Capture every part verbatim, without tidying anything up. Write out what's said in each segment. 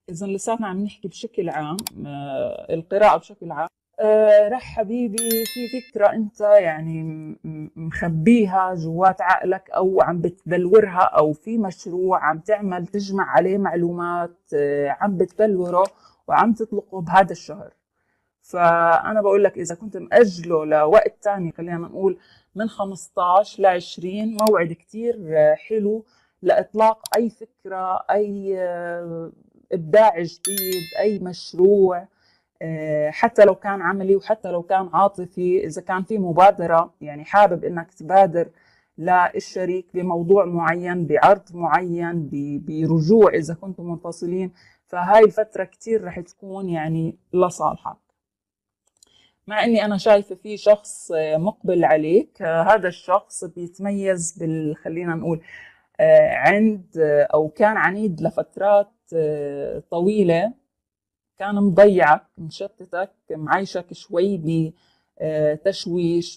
إذا لساتنا عم نحكي بشكل عام، آه، القراءة بشكل عام. آه، رح حبيبي في فكرة أنت يعني م- مخبيها جوات عقلك، أو عم بتبلورها، أو في مشروع عم تعمل تجمع عليه معلومات، آه، عم بتبلوره وعم تطلقه بهذا الشهر. فأنا بقول لك إذا كنت مأجله لوقت تاني، خلينا نقول من خمستاشر ل عشرين، موعد كتير آه، حلو لإطلاق أي فكرة، أي آه، إبداع جديد، أي مشروع، آه، حتى لو كان عملي وحتى لو كان عاطفي. إذا كان في مبادرة، يعني حابب إنك تبادر للشريك بموضوع معين، بعرض معين، ب- برجوع إذا كنتم منفصلين، فهاي الفترة كتير رح تكون يعني لصالحك. مع اني انا شايفه في شخص آه، مقبل عليك. آه، هذا الشخص بيتميز بال خلينا نقول آه، عند آه، او كان عنيد لفترات آه، طويله، كان مضيعك، مشتتك، معيشك شوي بتشويش،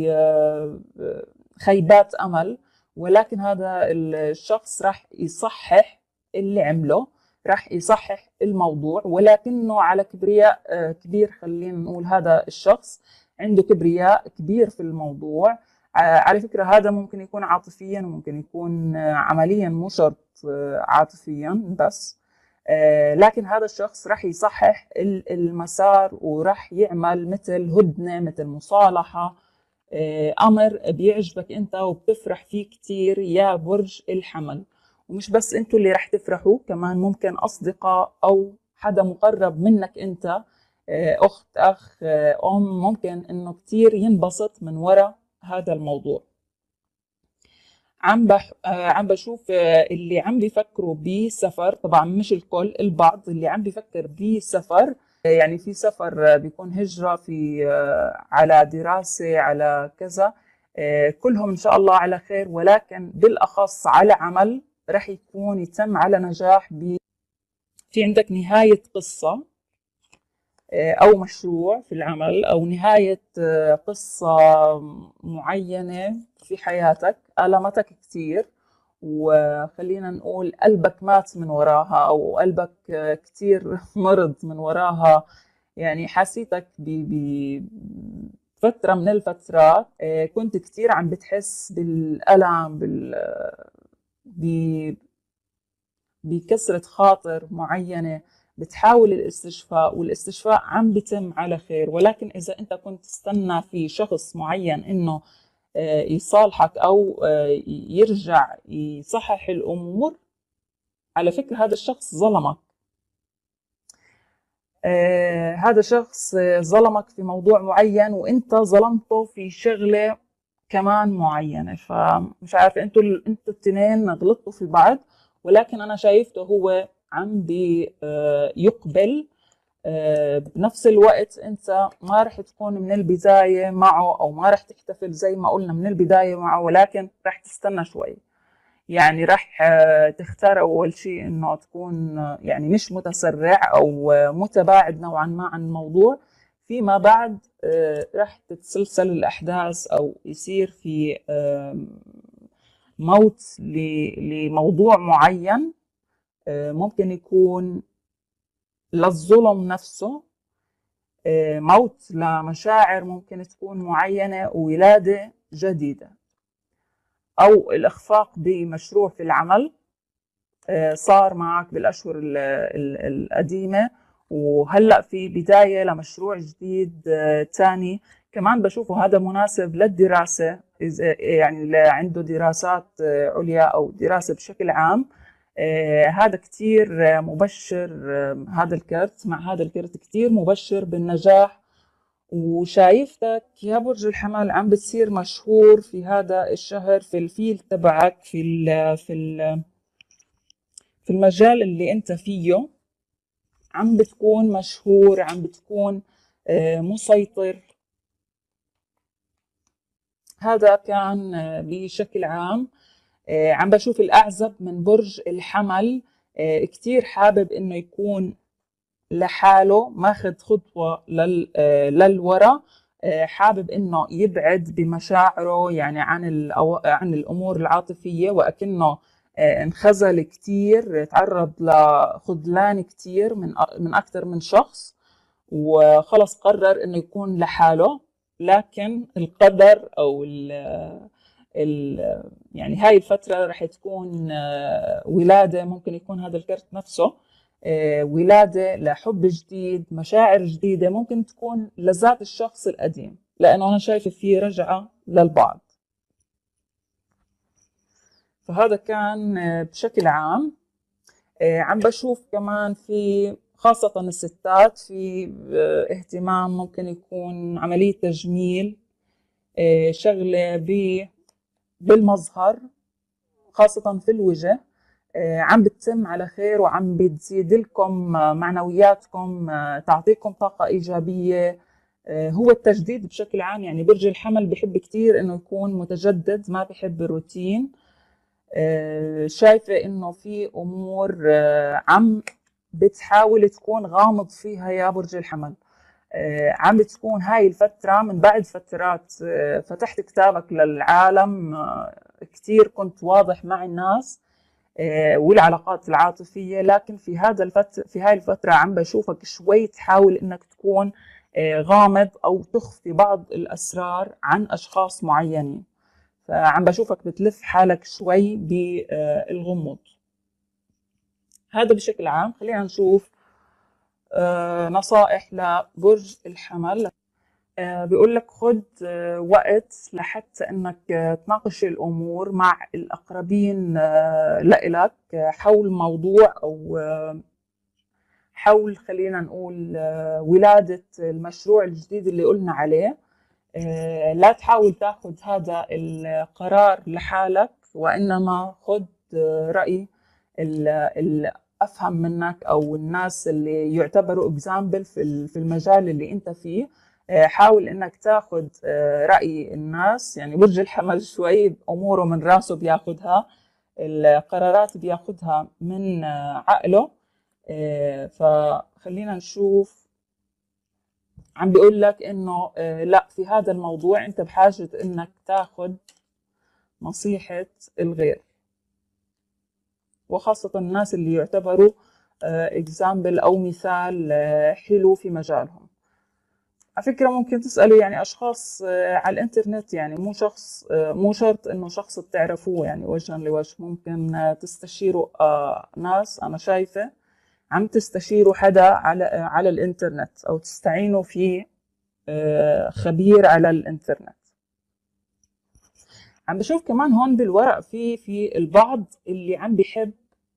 بخيبات امل. ولكن هذا الشخص راح يصحح اللي عمله، راح يصحح الموضوع، ولكنه على كبرياء آه، كبير. خلينا نقول هذا الشخص عنده كبرياء كبير في الموضوع. آه، على فكرة هذا ممكن يكون عاطفيا، وممكن يكون آه، عمليا، مو شرط آه، عاطفيا بس. آه، لكن هذا الشخص راح يصحح المسار، وراح يعمل مثل هدنة، مثل مصالحة، آه، أمر بيعجبك أنت وبتفرح فيه كتير يا برج الحمل. ومش بس أنتوا اللي راح تفرحوا، كمان ممكن أصدقاء أو حدا مقرب منك أنت، آه، أخت، أخ، آه، أم، ممكن إنه كتير ينبسط من وراء هذا الموضوع. عم بح... آه، عم بشوف آه، اللي عم بيفكروا بسفر، طبعا مش الكل، البعض اللي عم بيفكر بسفر. آه، يعني في سفر آه، بيكون هجرة، في آه، على دراسة، على كذا. آه، كلهم إن شاء الله على خير، ولكن بالأخص على عمل رح يكون يتم على نجاح. ب... في عندك نهاية قصة أو مشروع في العمل، أو نهاية قصة معينة في حياتك ألمتك كتير، وخلينا نقول قلبك مات من وراها، أو قلبك كتير مرض من وراها. يعني حسيتك بفترة من الفترات كنت كتير عم بتحس بالألم، بال بكسرة خاطر معينة، بتحاول الاستشفاء، والاستشفاء عم بيتم على خير. ولكن إذا أنت كنت تستنى في شخص معين إنه آه، يصالحك، أو آه، يرجع يصحح الأمور، على فكرة هذا الشخص ظلمك. آه، هذا شخص آه، ظلمك في موضوع معين، وأنت ظلمته في شغلة كمان معينة. فمش عارفة، انتوا انتوا التنين غلطتوا في بعض، ولكن انا شايفته هو عم بيقبل. بنفس الوقت انت ما رح تكون من البداية معه، او ما رح تحتفل زي ما قلنا من البداية معه، ولكن رح تستنى شوي. يعني رح تختار اول شيء انه تكون يعني مش متسرع، او متباعد نوعا ما عن الموضوع. فيما بعد رح تتسلسل الاحداث، او يصير في موت لموضوع معين. ممكن يكون للظلم نفسه، موت لمشاعر ممكن تكون معينة، وولادة جديدة، أو الإخفاق بمشروع في العمل صار معك بالأشهر القديمة، وهلأ في بداية لمشروع جديد تاني. كمان بشوفه هذا مناسب للدراسة، يعني اللي عنده دراسات عليا أو دراسة بشكل عام. هذا كتير مبشر. هذا الكرت مع هذا الكرت كتير مبشر بالنجاح. وشايفتك يا برج الحمل عم بتصير مشهور في هذا الشهر في الفيل تبعك، في ال في ال في المجال اللي انت فيه. عم بتكون مشهور، عم بتكون مسيطر. هذا كان بشكل عام. عم بشوف الأعزب من برج الحمل كتير حابب إنه يكون لحاله، ماخذ خطوة للوراء، حابب إنه يبعد بمشاعره يعني عن عن الأمور العاطفية، وأكنه انخذل كتير، تعرض لخذلان كتير من من أكثر من شخص، وخلص قرر إنه يكون لحاله. لكن القدر أو ال ال يعني هاي الفترة رح تكون ولادة، ممكن يكون هذا الكرت نفسه ولادة لحب جديد، مشاعر جديدة، ممكن تكون لذات الشخص القديم، لأنه أنا شايفة فيه رجعة للبعض. فهذا كان بشكل عام. عم بشوف كمان في خاصة الستات في اهتمام، ممكن يكون عملية تجميل، شغلة بالمظهر خاصة في الوجه، عم بتتم على خير وعم بتزيد لكم معنوياتكم، تعطيكم طاقة إيجابية. هو التجديد بشكل عام، يعني برج الحمل بحب كتير إنه يكون متجدد، ما بحب الروتين. شايفة إنه في أمور عم بتحاول تكون غامض فيها يا برج الحمل. عم بتكون هاي الفترة من بعد فترات فتحت كتابك للعالم كتير، كنت واضح مع الناس والعلاقات العاطفية، لكن في هذا الفترة في هاي الفترة عم بشوفك شوي تحاول إنك تكون غامض أو تخفي بعض الأسرار عن أشخاص معينين. فعم بشوفك بتلف حالك شوي بالغموض. هذا بشكل عام. خلينا نشوف نصائح لبرج الحمل. بيقول لك خد وقت لحتى انك تناقش الامور مع الاقربين لإلك حول موضوع او حول، خلينا نقول، ولادة المشروع الجديد اللي قلنا عليه. لا تحاول تاخذ هذا القرار لحالك، وانما خد رأي الافهم منك او الناس اللي يعتبروا اكزامبل في المجال اللي انت فيه. حاول انك تاخذ رأي الناس. يعني برج الحمل شوي اموره من راسه بياخذها، القرارات بياخذها من عقله. فخلينا نشوف. عم بيقول لك انه لا، في هذا الموضوع انت بحاجة انك تاخذ نصيحة الغير، وخاصة الناس اللي يعتبروا اكزامبل او مثال حلو في مجالهم. على فكرة ممكن تسألوا يعني أشخاص على الإنترنت، يعني مو شخص مو شرط إنه شخص بتعرفوه يعني وجها لوجه. ممكن تستشيروا ناس، أنا شايفة عم تستشيروا حدا على على الإنترنت، أو تستعينوا في خبير على الإنترنت. عم بشوف كمان هون بالورق في في البعض اللي عم بيحب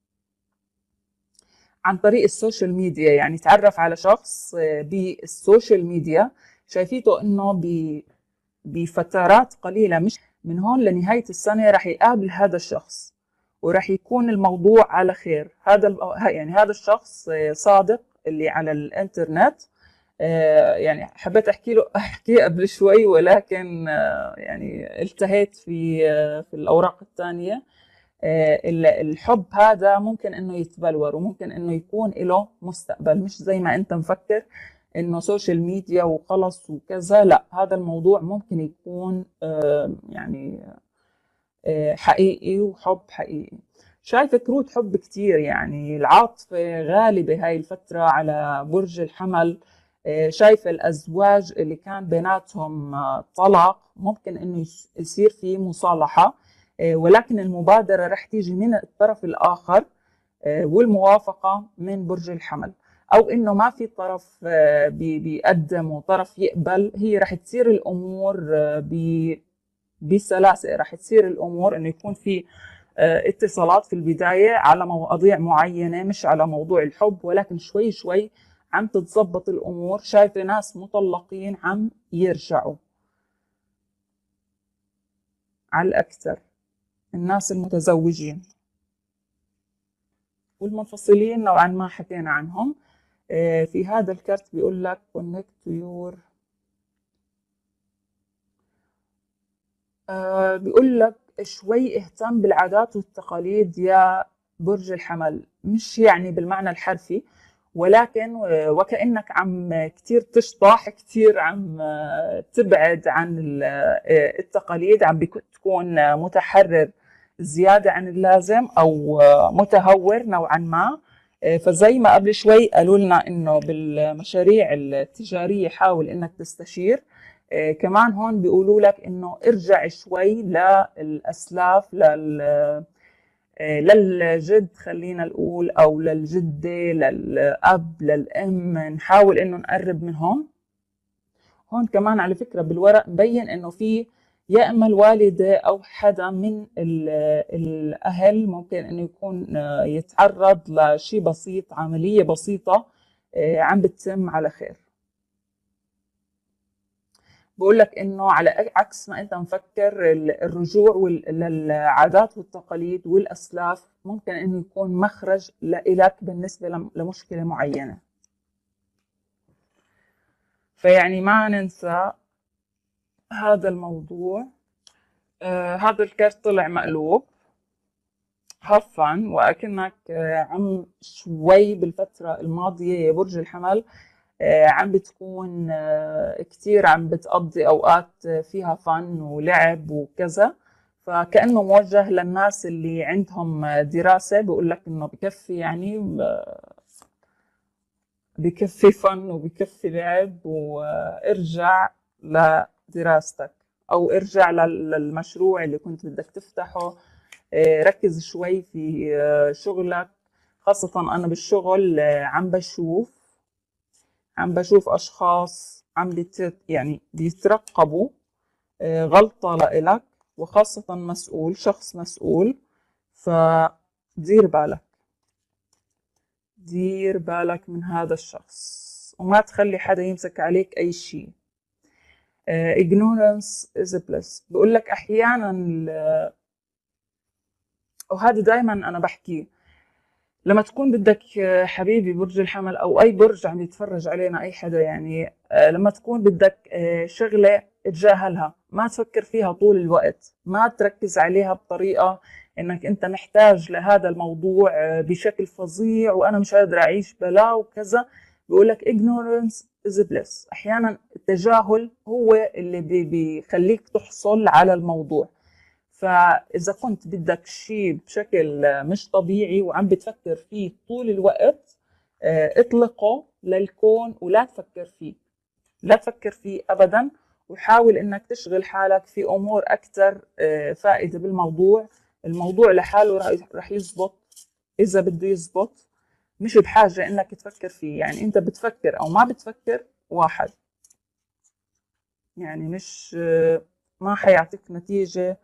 عن طريق السوشيال ميديا، يعني تعرف على شخص بالسوشيال ميديا، شايفيته انه بفترات قليلة، مش من هون لنهاية السنة، رح يقابل هذا الشخص ورح يكون الموضوع على خير. هذا يعني هذا الشخص صادق اللي على الانترنت. يعني حبيت احكي له احكي قبل شوي، ولكن يعني التهيت في في الاوراق الثانية. الحب هذا ممكن انه يتبلور، وممكن انه يكون له مستقبل، مش زي ما انت مفكر انه سوشيال ميديا وخلص وكذا. لا، هذا الموضوع ممكن يكون يعني حقيقي، وحب حقيقي. شايفة كروت حب كتير، يعني العاطفة غالبة هاي الفترة على برج الحمل. شايفة الأزواج اللي كان بيناتهم طلاق، ممكن إنه يصير في مصالحة، ولكن المبادرة رح تيجي من الطرف الآخر والموافقة من برج الحمل، أو إنه ما في طرف بيقدم وطرف يقبل. هي رح تصير الأمور بسلاسة، رح تصير الأمور إنه يكون في اتصالات في البداية على مواضيع معينة، مش على موضوع الحب، ولكن شوي شوي عم تتظبط الأمور. شايفة ناس مطلقين عم يرجعوا على الأكثر، الناس المتزوجين والمنفصلين نوعا ما حكينا عنهم. في هذا الكارت بيقول لك connect to your بيقول لك شوي اهتم بالعادات والتقاليد يا برج الحمل، مش يعني بالمعنى الحرفي، ولكن وكأنك عم كتير تشطح، كتير عم تبعد عن التقاليد، عم بتكون متحرر زيادة عن اللازم أو متهور نوعا ما. فزي ما قبل شوي قالوا لنا إنه بالمشاريع التجارية حاول إنك تستشير، كمان هون بيقولوا لك إنه ارجع شوي للأسلاف، لل للجد خلينا نقول، أو للجدة، للأب، للأم، نحاول إنه نقرب منهم. هون كمان على فكرة بالورق مبين إنه في يا إما الوالدة أو حدا من الأهل ممكن إنه يكون يتعرض لشيء بسيط، عملية بسيطة عم بتتم على خير. بقول لك إنه على عكس ما أنت مفكر، الرجوع للعادات والتقاليد والأسلاف ممكن إنه يكون مخرج لإلك بالنسبة لمشكلة معينة. فيعني ما ننسى هذا الموضوع. آه هذا الكارت طلع مقلوب هفا، وأكنك آه عم شوي بالفترة الماضية يا برج الحمل آه عم بتكون آه كتير عم بتقضي أوقات فيها فن ولعب وكذا، فكأنه موجه للناس اللي عندهم دراسة. بقول لك إنه بكفي، يعني بكفي فن وبكفي لعب، وارجع لدراستك أو ارجع للمشروع اللي كنت بدك تفتحه. ركز شوي في شغلك، خاصة أنا بالشغل عم بشوف عم بشوف أشخاص عم بيت يعني بيترقبوا غلطة لإلك، وخاصة مسؤول، شخص مسؤول. فدير بالك، دير بالك من هذا الشخص وما تخلي حدا يمسك عليك أي شيء. uh, ignorance is a bliss. بقول لك أحيانا، وهذا دايما أنا بحكيه، لما تكون بدك حبيبي برج الحمل أو أي برج عم يتفرج علينا أي حدا، يعني لما تكون بدك شغلة اتجاهلها، ما تفكر فيها طول الوقت، ما تركز عليها بطريقة إنك أنت محتاج لهذا الموضوع بشكل فظيع وأنا مش قادر أعيش بلا وكذا. بيقولك ignorance is a bliss. أحيانا التجاهل هو اللي بيخليك تحصل على الموضوع. فإذا كنت بدك شيء بشكل مش طبيعي وعم بتفكر فيه طول الوقت، اطلقه للكون ولا تفكر فيه، لا تفكر فيه أبدا، وحاول إنك تشغل حالك في أمور أكثر فائدة بالموضوع. الموضوع لحاله رح يزبط إذا بده يزبط، مش بحاجة إنك تفكر فيه. يعني أنت بتفكر أو ما بتفكر واحد، يعني مش ما حيعطيك نتيجة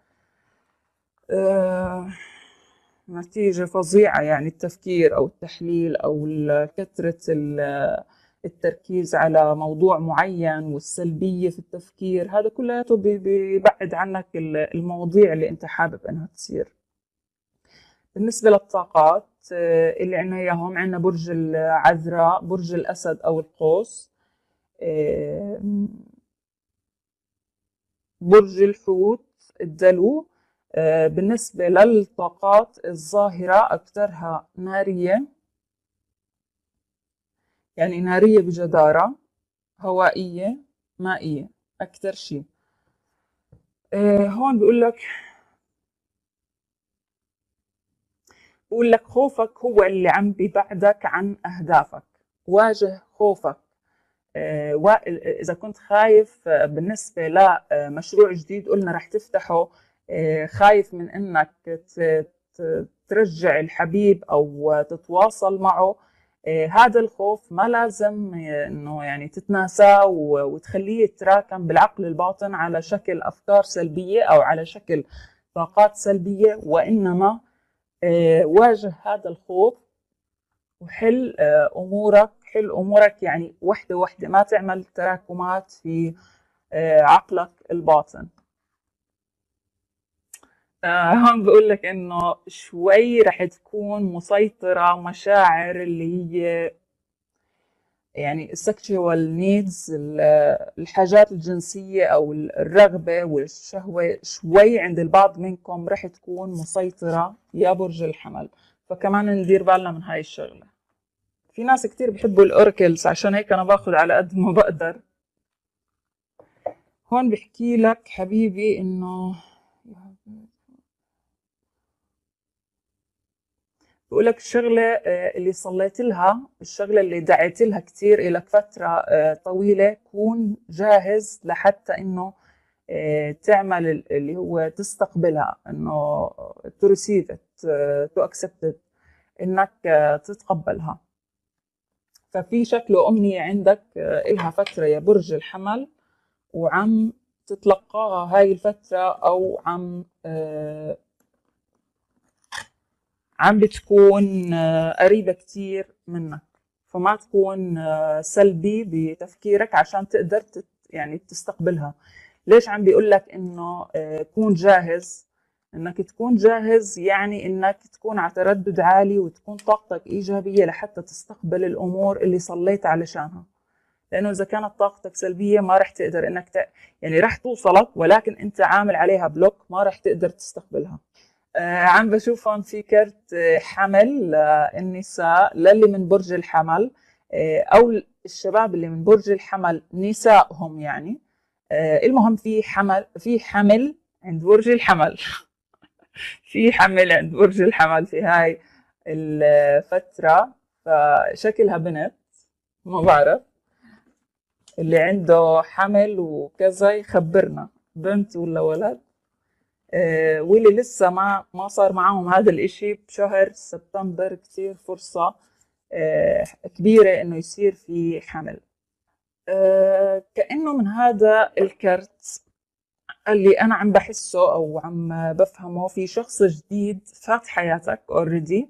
آه نتيجة فظيعة. يعني التفكير أو التحليل أو كثرة التركيز على موضوع معين والسلبية في التفكير، هذا كله بيبعد عنك المواضيع اللي أنت حابب أنها تصير. بالنسبة للطاقات اللي عنا إياهم، عنا برج العذراء، برج الأسد أو القوس، برج الحوت، الدلو. بالنسبة للطاقات الظاهرة أكثرها نارية، يعني نارية بجدارة، هوائية، مائية أكثر شيء. هون بيقول لك بيقول لك خوفك هو اللي عم بيبعدك عن أهدافك. واجه خوفك. وإذا كنت خايف بالنسبة لمشروع جديد قلنا رح تفتحه، خايف من إنك ترجع الحبيب أو تتواصل معه، هذا الخوف ما لازم إنه يعني تتناساه وتخليه يتراكم بالعقل الباطن على شكل أفكار سلبية أو على شكل طاقات سلبية، وإنما واجه هذا الخوف وحل أمورك حل أمورك يعني وحدة وحدة، ما تعمل تراكمات في عقلك الباطن. هون بقول لك إنه شوي رح تكون مسيطرة مشاعر اللي هي يعني sexual needs، الحاجات الجنسية أو الرغبة والشهوة، شوي عند البعض منكم رح تكون مسيطرة يا برج الحمل. فكمان ندير بالنا من هاي الشغلة. في ناس كتير بيحبوا الأوركلز، عشان هيك أنا باخد على قد ما بقدر. هون بحكي لك حبيبي إنه بقول لك الشغلة اللي صليت لها، الشغلة اللي دعيت لها كتير إلك فترة طويلة، كون جاهز لحتى إنه تعمل اللي هو تستقبلها، إنه to receive it to accept it، إنك تتقبلها. ففي شكله أمنية عندك إلها فترة يا برج الحمل، وعم تتلقاها هاي الفترة، أو عم عم بتكون قريبة كتير منك. فما تكون سلبي بتفكيرك عشان تقدر تت يعني تستقبلها. ليش عم بيقول لك إنه كون جاهز؟ إنك تكون جاهز يعني إنك تكون على تردد عالي، وتكون طاقتك إيجابية لحتى تستقبل الأمور اللي صليت علشانها. لأنه إذا كانت طاقتك سلبية ما رح تقدر إنك ت... يعني رح توصلك، ولكن أنت عامل عليها بلوك، ما رح تقدر تستقبلها. آه عم بشوف هون في كرت حمل آه النساء للي من برج الحمل، آه أو الشباب اللي من برج الحمل نسائهم يعني. آه المهم في حمل في حمل عند برج الحمل في حمل عند برج الحمل في هاي الفترة. فشكلها بنت، ما بعرف، اللي عنده حمل وكذا يخبرنا بنت ولا ولد. آه واللي لسه ما ما صار معهم هذا الاشي بشهر سبتمبر، كتير فرصة آه كبيرة انه يصير في حمل. آه كأنه من هذا الكرت اللي انا عم بحسه او عم بفهمه، في شخص جديد فات حياتك اوريدي.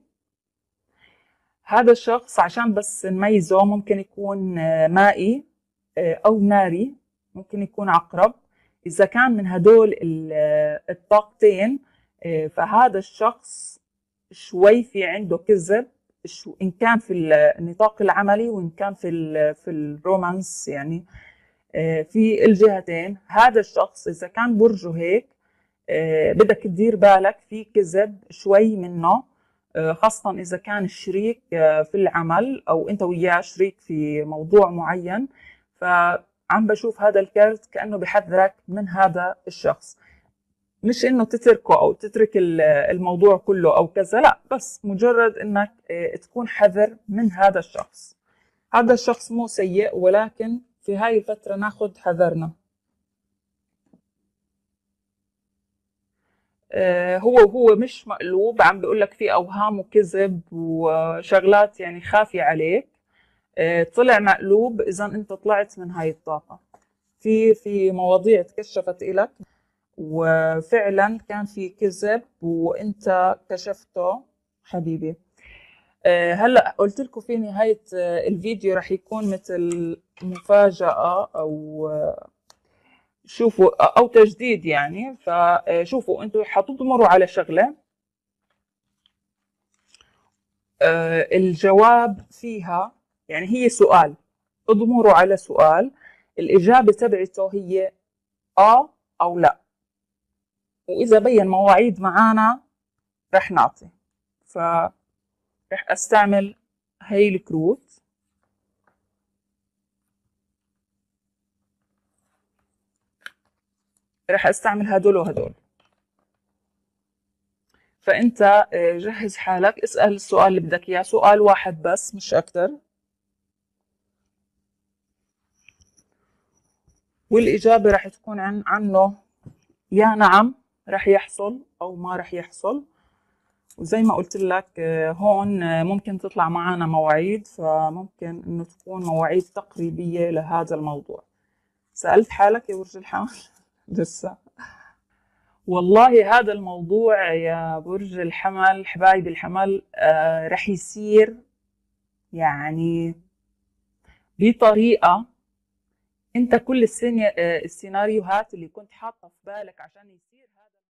هذا الشخص عشان بس نميزه ممكن يكون مائي أو ناري، ممكن يكون عقرب. إذا كان من هدول الطاقتين فهذا الشخص شوي في عنده كذب، إن كان في النطاق العملي وإن كان في في الرومانس، يعني في الجهتين. هذا الشخص إذا كان برجه هيك بدك تدير بالك في كذب شوي منه، خاصة إذا كان الشريك في العمل أو أنت وياه شريك في موضوع معين. فعم بشوف هذا الكارت كأنه بحذرك من هذا الشخص، مش إنه تتركه أو تترك الموضوع كله أو كذا، لا، بس مجرد إنك تكون حذر من هذا الشخص. هذا الشخص مو سيء، ولكن في هاي الفترة ناخد حذرنا. هو هو مش مقلوب، عم بيقول لك في اوهام وكذب وشغلات يعني خافية عليك. طلع مقلوب اذا انت طلعت من هاي الطاقة. في في مواضيع تكشفت إلك، وفعلا كان في كذب وانت كشفته حبيبي. هلا قلت لكم في نهاية الفيديو رح يكون مثل مفاجأة او شوفوا او تجديد يعني. فشوفوا انتم حتضمروا على شغله الجواب فيها، يعني هي سؤال، اضمروا على سؤال الاجابه تبعته هي اه او لا، واذا بين مواعيد معانا رح نعطي. فرح استعمل هي الكروت. رح استعمل هدول وهدول. فانت جهز حالك، اسأل السؤال اللي بدك اياه، سؤال واحد بس مش اكتر، والاجابه رح تكون عن عنه يا نعم رح يحصل او ما رح يحصل. وزي ما قلت لك هون ممكن تطلع معنا مواعيد، فممكن انه تكون مواعيد تقريبيه لهذا الموضوع. سألت حالك يا برج الحمل؟ لسه. والله هذا الموضوع يا برج الحمل، حبايبي الحمل، آه رح يصير يعني بطريقة انت كل السيناريوهات اللي كنت حاطة في بالك عشان يصير